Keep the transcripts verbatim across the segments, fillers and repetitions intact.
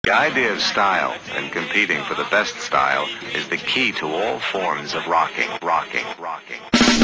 The idea of style and competing for the best style is the key to all forms of rocking, rocking, rocking.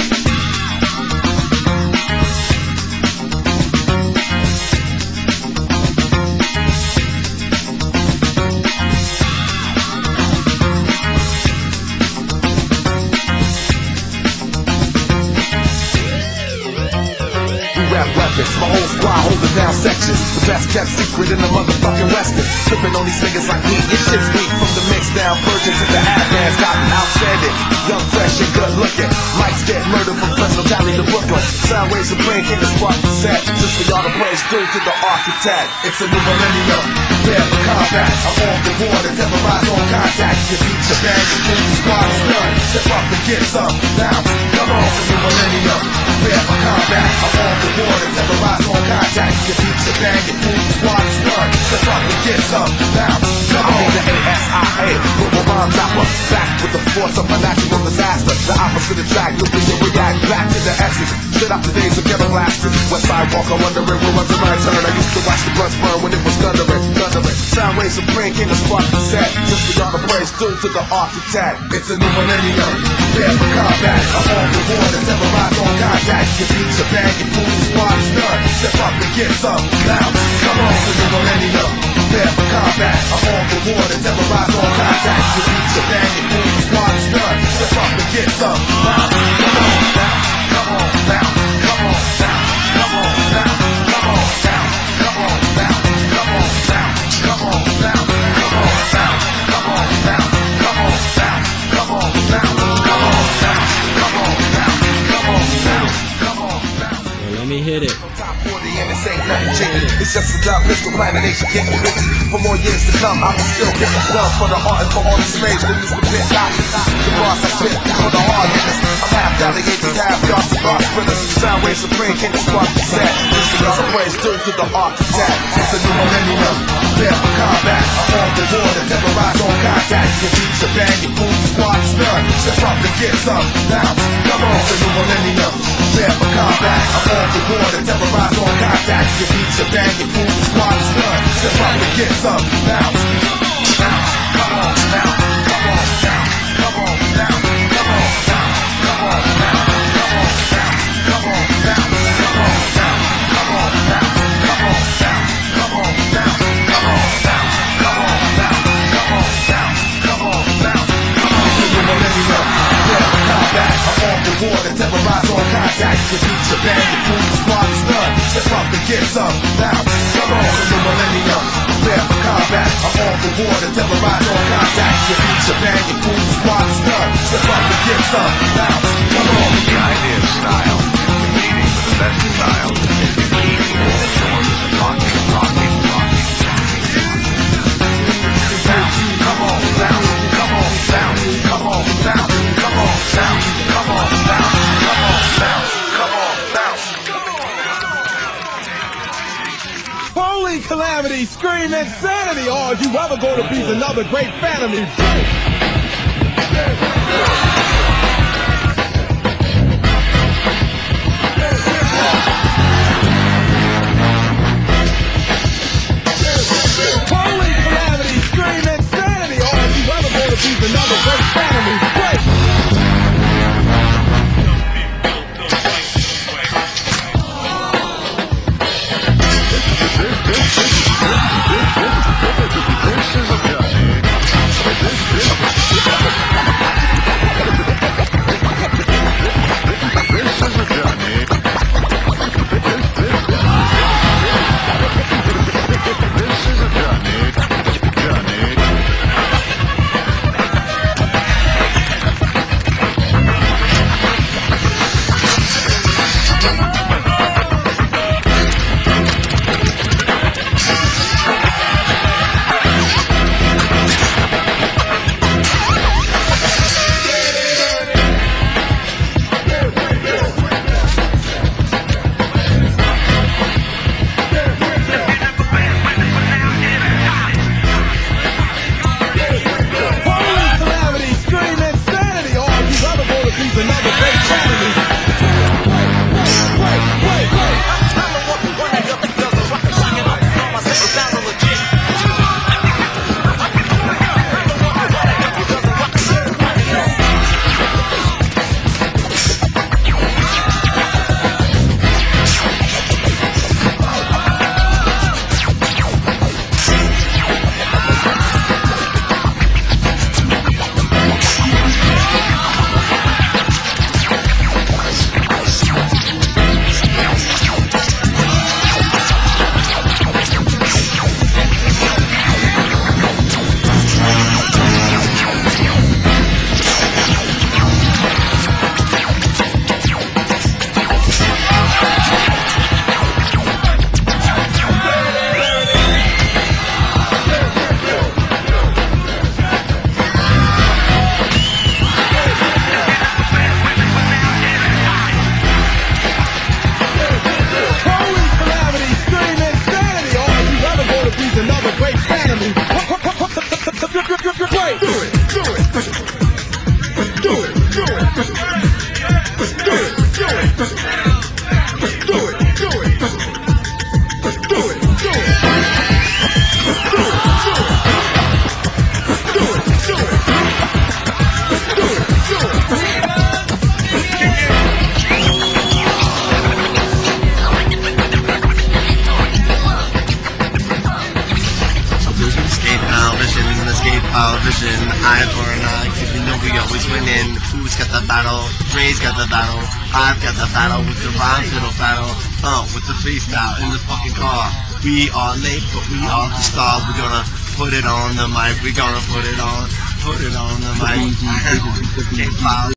Rap weapons, my whole squad holding down sections. The best kept secret in the motherfucking Western. Flipping on these niggas like me, your shit's weak. From the mix down virgins to the ad-mans, got outstanding. Young, fresh, and good looking. Mics get murdered from Fresno County to Brooklyn. Soundwaves supreme, king of spark the set. Just for y'all to praise due to the architect. It's a new millennium, prepare for combat. I'm on the war to terrorize on contact. Your beat, your bang, your food, your squad is done. Step up and get some. Now, come on, it's a new millennium, prepare for combat. I'm on the war to terrorize on contact. Your beat, your bang, your food, your squad is done. Step up and get some. Now, come on, the A S I A, with my bomb dropper. Back with the force of a natural disaster. The opposite attract, nuclear react. Back to the essence. Sit out the days of ghetto blasters. West Sidewalker wondering when was my turn. I used to watch the bloods burn when it was thundering, thundering. Soundwaves supreme, king of spark the set. Just for y'all to praise due to the architect. It's a new millennium, prepare for combat. I'm on the war to terrorize on contact. Your beat, your bang, your food, your squad is done. Step up and get some. Now, come on, it's a new millennium, prepare for combat. I'm on the war to terrorize on contact. Your beat, your bang, your food, your squad is done. Step up and get some. Now, come on, now, come on, now, come on, now, come on, now, come on, now, come on, now, come on, now, come on, now, come on, now, come on, now, come on, now, come on, now, come on, now, come on, now, come on, now, come on, now. Well, let me hit it. Top forty and this ain't nothing changing. It's just a dumb pistol plan and nation getting rich. For more years to come, I will still get the love for the art and for all the slaves that used to pit out. The boss I spit for the hard hitters. I'm half delegated, half gods and dark spinners. Soundwave supreme, king of spark the set. This is a praise due to the architect. It's a new millennium, prepare for combat. I'm on the war to terrorize on contact. Your beat, your bang, your food, your squad is done. Step up and get some. Now, come on, it's a new millennium, prepare for combat. I'm on the war to terrorize on contact. Your beat, your bang, your food, your squad is done. Step up and get some. Now, now, come on, now, come on, now, come on, now, come on, now, come on, now, come on, now, come on, now, come on, now, come on, now, come on, now, come on, now, come on, now, come on, now, come on, now, come on, now, come on. It's a new millennium, prepare for combat. I'm on the war to terrorize on contact. Your beat, your bang, your food, your squad is done. Step up and get some. Now, come on, it's a new millennium, prepare for combat. I'm on the war to terrorize on contact. Your beat, your bang, your food, your squad is done. Step up and get some. Now, come on. The idea of style and competing for the best style is the key to all forms of rocking, rocking, rocking. Come on, now, come on, now, come on, now, come on, now, come on, now, come on, now, come on, now. Holy calamity, scream insanity, or you ever go to be another great fan of me. Holy calamity, scream insanity, or you ever go to be another great fan of me. This is a journey we always win in. Who's got the battle? Ray's got the battle. I've got the battle with the rhyme fiddle battle. Uh, with the freestyle in the fucking car. We are late, but we are the star. We're gonna put it on the mic. We're gonna put it on. Put it on the mic. Get loud.